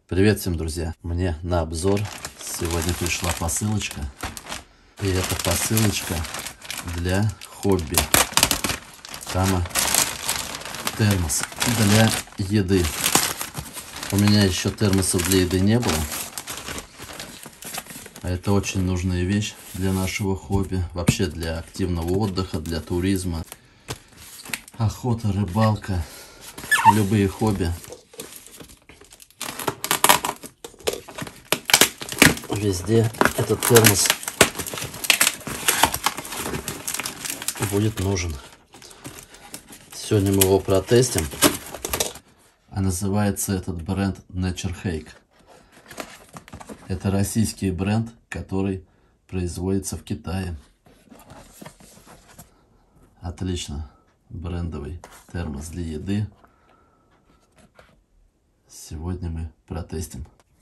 Привет всем, друзья! Мне на обзор сегодня пришла посылочка. И это посылочка для хобби. Там термос для еды. У меня еще термосов для еды не было. А это очень нужная вещь для нашего хобби. Вообще для активного отдыха, для туризма. Охота, рыбалка, любые хобби. Везде этот термос будет нужен. Сегодня мы его протестим. А называется этот бренд Nature Hake. Это российский бренд, который производится в Китае. Отлично. Брендовый термос для еды. Сегодня мы протестим.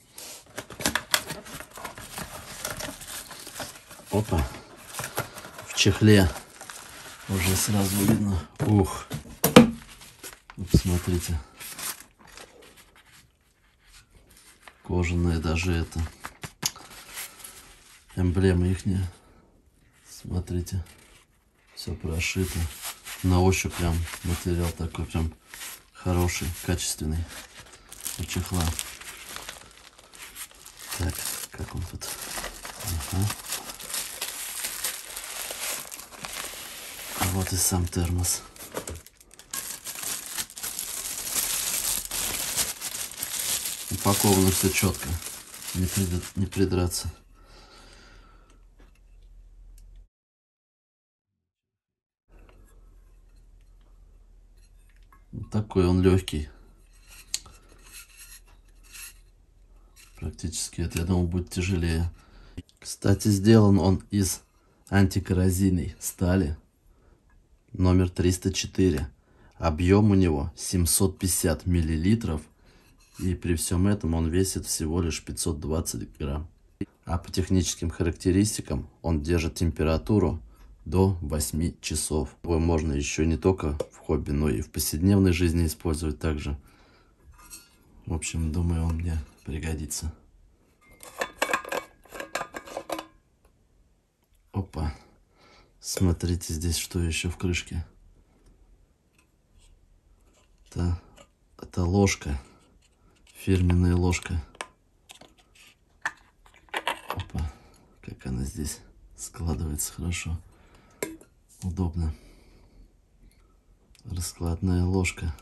Опа. В чехле уже сразу видно. Ух. Посмотрите. Кожаная даже это. Эмблема ихняя. Смотрите. Все прошито. На ощупь прям материал такой прям хороший, качественный. У чехла. Так, как он тут? Ага. Вот и сам термос. Упаковано все четко. Не придраться. Вот такой он легкий. Практически это, я думал, будет тяжелее. Кстати, сделан он из антикоррозийной стали. Номер 304. Объем у него 750 миллилитров. И при всем этом он весит всего лишь 520 грамм. А по техническим характеристикам он держит температуру до 8 часов. Его можно еще не только в хобби, но и в повседневной жизни использовать также. В общем, думаю, он мне пригодится. Опа. Смотрите здесь, что еще в крышке. Это ложка. Фирменная ложка. Опа. Как она здесь складывается хорошо. Удобно. Раскладная ложка.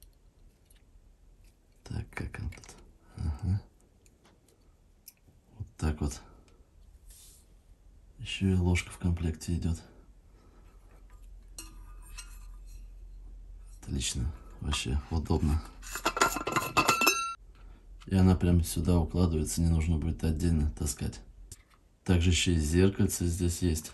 Так, как она тут? Ага. Вот так вот. Еще и ложка в комплекте идет. Отлично. Вообще удобно. И она прям сюда укладывается. Не нужно будет отдельно таскать. Также еще и зеркальце здесь есть.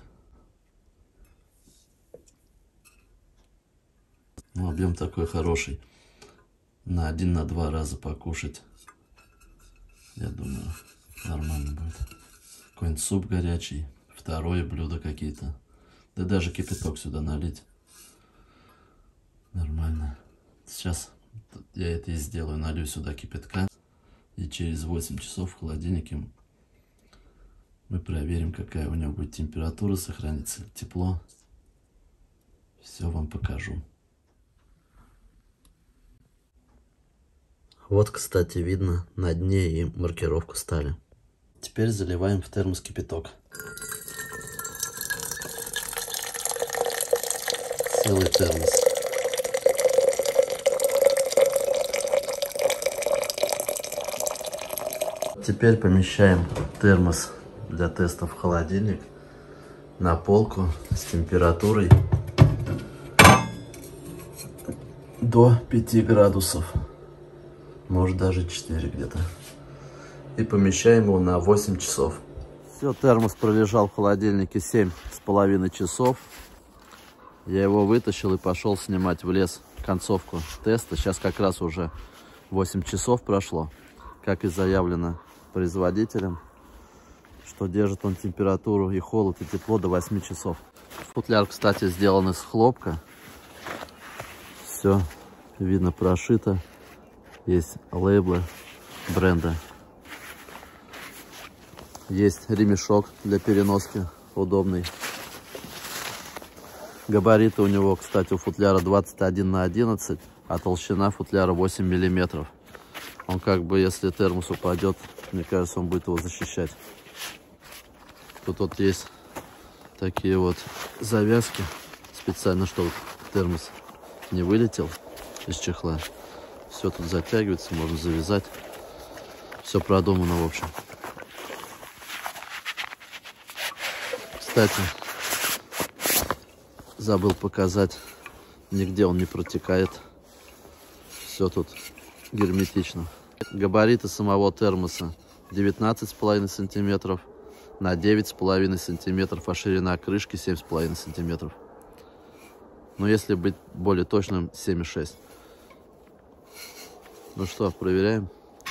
Ну, объем такой хороший. На 1-2 раза покушать. Я думаю, нормально будет. Какой-нибудь суп горячий. Второе блюдо какие-то. Да даже кипяток сюда налить. Нормально. Сейчас я это и сделаю. Налью сюда кипятка. И через 8 часов в холодильнике мы проверим, какая у него будет температура. Сохранится тепло. Все вам покажу. Вот, кстати, видно на дне и маркировку стали. Теперь заливаем в термос кипяток. Целый термос. Теперь помещаем термос для теста в холодильник на полку с температурой до 5 градусов. Может даже 4 где-то. И помещаем его на 8 часов. Все, термос пролежал в холодильнике 7,5 часов. Я его вытащил и пошел снимать в лес концовку теста. Сейчас как раз уже 8 часов прошло. Как и заявлено производителем, что держит он температуру и холод, и тепло до 8 часов. Футляр, кстати, сделан из хлопка. Все видно прошито. Есть лейблы бренда. Есть ремешок для переноски, удобный. Габариты у него, кстати, у футляра 21 на 11, а толщина футляра 8 миллиметров. Он как бы, если термос упадет, мне кажется, он будет его защищать. Тут вот есть такие вот завязки, специально, чтобы термос не вылетел из чехла. Все тут затягивается, можно завязать. Все продумано, в общем. Кстати, забыл показать, нигде он не протекает. Все тут герметично. Габариты самого термоса 19,5 сантиметров на 9,5 сантиметров, а ширина крышки 7,5 сантиметров. Но если быть более точным, 7,6. Ну что, проверяем.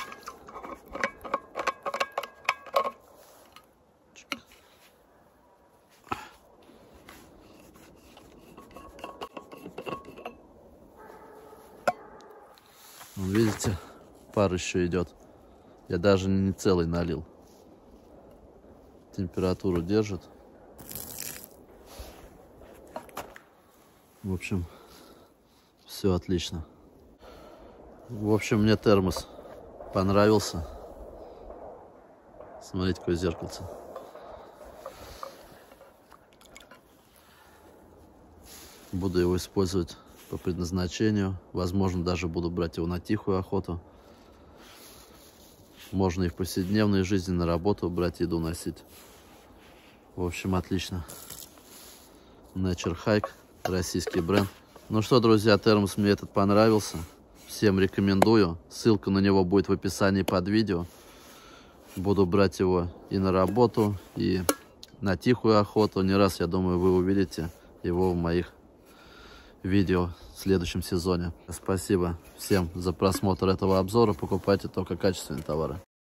Видите, пар еще идет. Я даже не целый налил. Температуру держит. В общем, все отлично. В общем, мне термос понравился. Смотрите, какое зеркальце. Буду его использовать по предназначению. Возможно, даже буду брать его на тихую охоту. Можно и в повседневной жизни на работу брать, еду носить. В общем, отлично. Nature Hike, российский бренд. Ну что, друзья, термос мне этот понравился. Всем рекомендую. Ссылка на него будет в описании под видео. Буду брать его и на работу, и на тихую охоту. Не раз, я думаю, вы увидите его в моих видео в следующем сезоне. Спасибо всем за просмотр этого обзора. Покупайте только качественные товары.